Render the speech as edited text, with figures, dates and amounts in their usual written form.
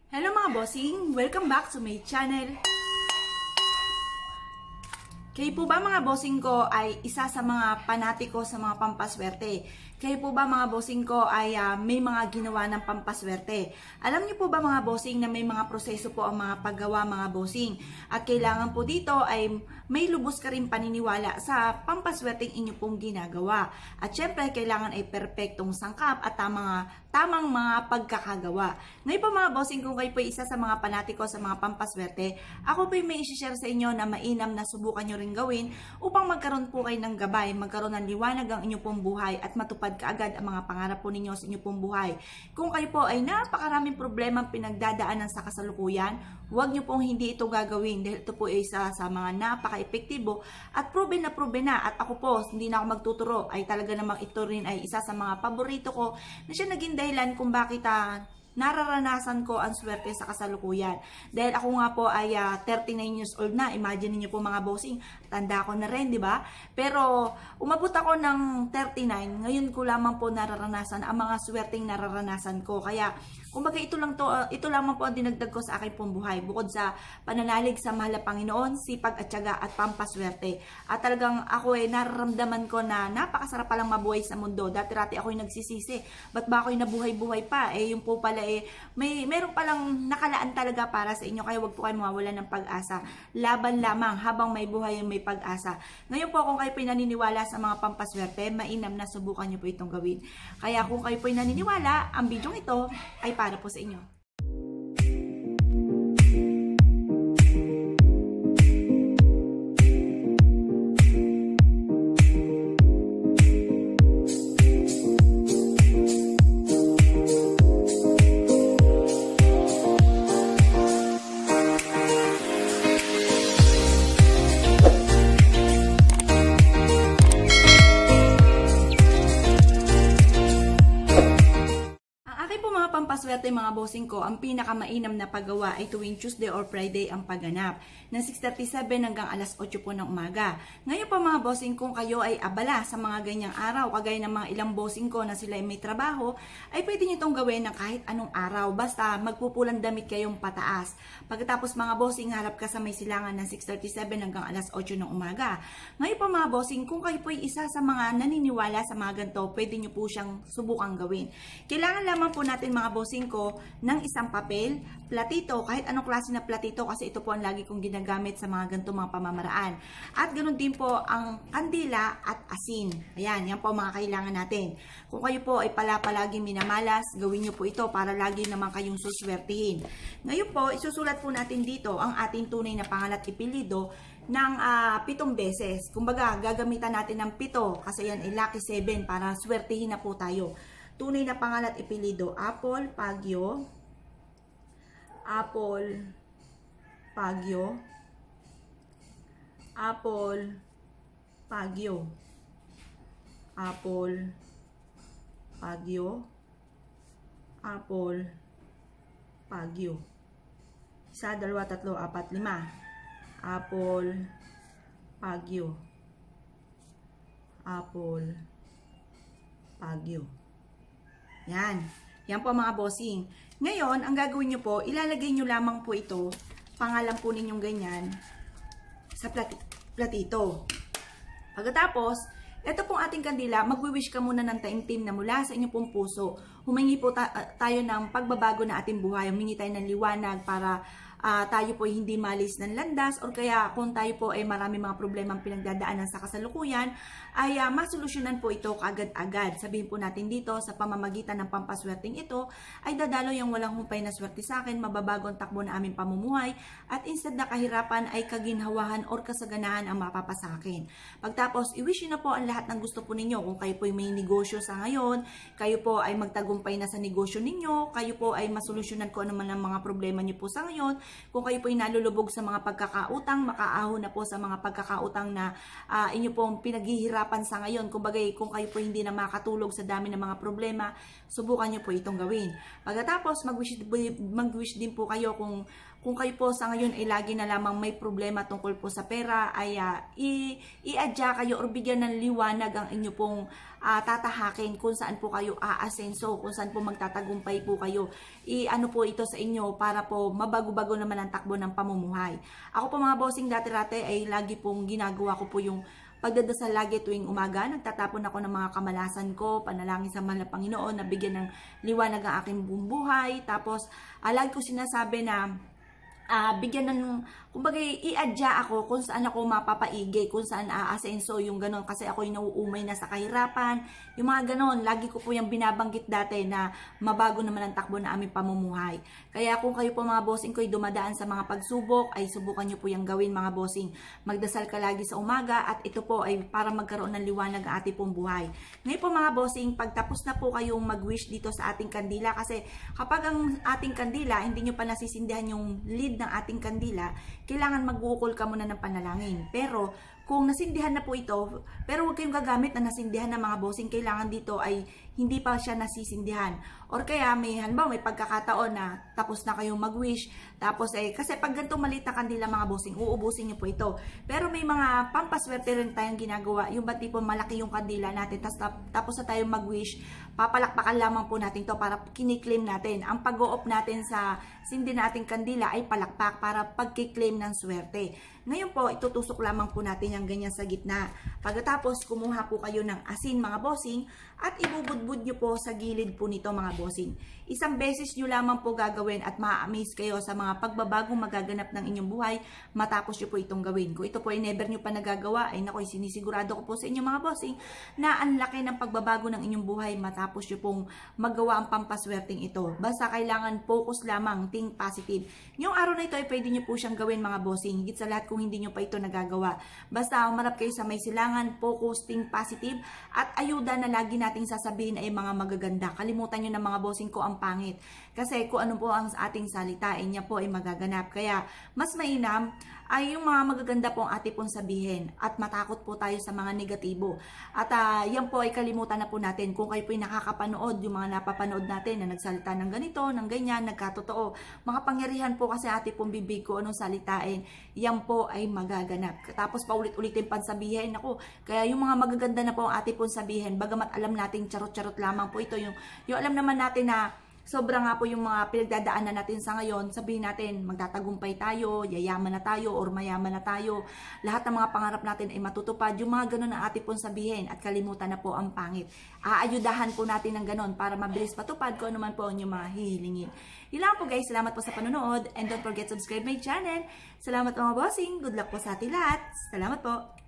Hello mga bossing! Welcome back to my channel. Kayo po ba mga bossing ko ay isa sa mga panatiko sa mga pampaswerte? Kayo po ba mga bossing ko ay may mga ginawa ng pampaswerte? Alam niyo po ba mga bossing na may mga proseso po ang mga paggawa mga bossing? At kailangan po dito ay may lubos ka rin paniniwala sa pampaswerteng inyo pong ginagawa. At syempre kailangan ay perpektong sangkap at tamang mga pagkakagawa. Ngayon po mga bossing, kung kayo po isa sa mga panatiko sa mga pampaswerte, ako po may i-share sa inyo na mainam na subukan nyo rin gawin upang magkaroon po kayo ng gabay, magkaroon ng liwanag ang inyong pong buhay at matupad kaagad ang mga pangarap po ninyo sa inyong pong buhay. Kung kayo po ay napakaraming problema pinagdadaanan sa kasalukuyan, huwag nyo pong hindi ito gagawin dahil ito po ay isa sa mga napaka-epektibo at proven na at ako po, hindi na ako magtuturo, ay talaga namang ito rin ay isa sa mga paborito ko na siya naging dahilan kung bakit nararanasan ko ang swerte sa kasalukuyan. Dahil ako nga po ay 39 years old na. Imagine niyo po mga bossing, tanda ko na rin, di ba? Pero umabot ako ng 39, ngayon ko lamang po nararanasan ang mga swerteng nararanasan ko. Kaya kumbaga ito lamang po ang dinagdag ko sa aking pong buhay. Bukod sa pananalig sa mahal na Panginoon, sipag at tiyaga at pampaswerte. At talagang ako ay nararamdaman ko na napakasarap palang mabuhay sa mundo. Dati-rati ako'y nagsisisi. Ba't ba ako'y nabuhay-buhay pa? Yung po pala meron palang nakalaan talaga para sa inyo. Kaya wag po kayo mawawalan ng pag-asa. Laban lamang habang may buhay may pag-asa. Ngayon po kung kayo po'y naniniwala sa mga pampaswerte, mainam na subukan nyo po itong gawin. Kaya kung kayo po'y naniniwala, ang bidyong ito ay para po sa inyo. Pampaswerte mga bossing ko, ang pinakamainam na paggawa ay tuwing Tuesday or Friday ang pagganap ng 6:37 hanggang alas 8 po ng umaga. Ngayon po mga bossing, kung kayo ay abala sa mga ganyang araw, kagaya ng mga ilang bossing ko na sila ay may trabaho, ay pwede nyo itong gawin ng kahit anong araw, basta magpupulang damit kayong pataas. Pagkatapos mga bossing, harap ka sa may silangan ng 6:37 hanggang alas 8 ng umaga. Ngayon po mga bossing, kung kayo po ay isa sa mga naniniwala sa mga ganito, pwede nyo po siyang subukang gawin. Kailangan lamang po natin mga bossing ko ng isang papel, platito, kahit anong klase na platito kasi ito po ang lagi kong ginagamit sa mga ganito mga pamamaraan. At ganoon din po ang kandila at asin. Ayan, yan po mga kailangan natin. Kung kayo po ay palaging minamalas, gawin nyo po ito para lagi naman kayong suswertihin. Ngayon po, isusulat po natin dito ang ating tunay na pangalan at apelyido ng 7 beses. Kumbaga, gagamitan natin ng 7 kasi yan ay lucky 7 para swertihin na po tayo. Tunay na pangalan at apelyido, Apple Pagyo, Apple Pagyo, Apple Pagyo, Apple Pagyo, Apple Pagyo. 1, 2, 3, 4, 5. Apple Pagyo, Apple Pagyo. Yan. Yan po mga bossing. Ngayon, ang gagawin nyo po, ilalagay nyo lamang po ito, pangalan po ninyong ganyan, sa platito. Pagkatapos, ito pong ating kandila, magwi-wish ka muna ng taimtim na mula sa inyong pong puso. Humingi po tayo ng pagbabago na ating buhay. Humingi tayo ng liwanag para tayo po ay hindi malis ng landas, or kaya kung tayo po ay marami mga problemang pinagdadaanan sa kasalukuyan, ay masolusyonan po ito kaagad-agad. Sabihin po natin dito, sa pamamagitan ng pampaswerteng ito, ay dadalo yung walang humpay na swerte sa akin, mababago ang takbo na aming pamumuhay, at instead na kahirapan ay kaginhawahan or kasaganahan ang mapapasa akin. Pagtapos, i-wish na po ang lahat ng gusto po ninyo. Kung kayo po ay may negosyo sa ngayon, kayo po ay magtagumpay na sa negosyo ninyo, kayo po ay masolusyonan ko naman ang mga problema niyo po sa ngayon. Kung kayo po ay nalulubog sa mga pagkakautang, makaahon na po sa mga pagkakautang na inyo pong pinaghihirapan sa ngayon. Kumbaga, kung kayo po hindi na makatulog sa dami ng mga problema, subukan nyo po itong gawin. Pagkatapos, mag-wish din po kayo kung kayo po sa ngayon ay lagi na lamang may problema tungkol po sa pera, ay i-adya kayo or bigyan ng liwanag ang inyo pong tatahakin, kung saan po kayo aasenso, kung saan po magtatagumpay po kayo. Ano po ito sa inyo para po mabago-bago naman ang takbo ng pamumuhay. Ako po mga bossing, dati-dati ay lagi pong ginagawa ko po yung pagdadasal lagi tuwing umaga. Nagtatapon ako ng mga kamalasan ko, panalangin sa mahal na Panginoon na bigyan ng liwanag ang aking buhay. Tapos lagi ko sinasabi na bigyan ng, kumbaga i-adya ako kung saan ako mapapaigay, kung saan aasenso, yung ganon, kasi ako'y nauumay na sa kahirapan, yung mga ganon. Lagi ko po yung binabanggit dati na mabago naman ang takbo na aming pamumuhay. Kaya kung kayo po mga bossing ko ay dumadaan sa mga pagsubok, ay subukan nyo po yung gawin mga bossing. Magdasal ka lagi sa umaga, at ito po ay para magkaroon ng liwanag ang ating pong buhay. Ngayon po mga bossing, pagtapos na po kayong mag-wish dito sa ating kandila, kasi kapag ang ating kandila, hindi nyo pa nasisindihan yung lead ng ating kandila, kailangan mag-uukol ka muna ng panalangin. Pero kung nasindihan na po ito, pero huwag kayong gagamit na nasindihan na mga bossing, kailangan dito ay hindi pa siya nasisindihan. Or kaya may halimbawa may pagkakataon na tapos na kayong mag-wish, tapos kasi pag ganito maliit na kandila mga bossing, uubusin niyo po ito. Pero may mga pampaswerte rin tayong ginagawa, yung ba't tipo malaki yung kandila natin, tapos na tayong mag-wish, papalakpakan lamang po natin to para kiniklaim natin. Ang pag-o-off natin sa sindi nating kandila ay palakpak para pagkiklaim ng swerte. Ngayon po, itutusok lamang po natin yung ganyan sa gitna. Pagkatapos, kumuha po kayo ng asin mga bossing at ibubudbud nyo po sa gilid po nito mga bossing. Isang beses nyo lamang po gagawin at ma-amaze kayo sa mga pagbabagong magaganap ng inyong buhay matapos nyo po itong gawin. Kung ito po ay never nyo pa nagagawa, ay nakoy, sinisigurado ko po sa inyo mga bossing na ang laki ng pagbabago ng inyong buhay matapos nyo pong magawa ang pampaswerteng ito. Basta kailangan focus lamang, think positive. Yung araw na ito ay pwede nyo po siyang gawin mga bossing. Higit sa lahat kung hindi nyo pa ito nagagawa. Basta umarap kayo sa may silangan, focus, think positive, at ayuda na lagi nating sasabihin ay mga magaganda. Kalimutan nyo na mga bossing ko ang pangit. Kasi kung ano po ang ating salitain niya po ay magaganap. Kaya mas mainam ay yung mga magaganda po ang ating pong sabihin at matakot po tayo sa mga negatibo. At yan po ay kalimutan na po natin. Kung kayo po ay nakakapanood, yung mga napapanood natin na nagsalita ng ganito, ng ganyan, nagkatotoo, mga pangyarihan po kasi ating pong bibig ko anong salitain, yan po ay magaganap. Tapos paulit-ulitin pansabihin, ako, kaya yung mga magaganda na po ang ating pong sabihin, bagamat alam natin charot-charot lamang po ito, yung alam naman natin na sobra nga po yung mga pinagdadaanan natin sa ngayon, sabihin natin magtatagumpay tayo, yayaman na tayo, or mayaman na tayo. Lahat ng mga pangarap natin ay matutupad. Yung mga ganun ang ating pong sabihin at kalimutan na po ang pangit. Aayudahan po natin ng ganun para mabilis patupad kung ano man po ang inyong mga hihilingin. Yun lang po guys, salamat po sa panonood and don't forget to subscribe my channel. Salamat mga bossing, good luck po sa ating lahat. Salamat po.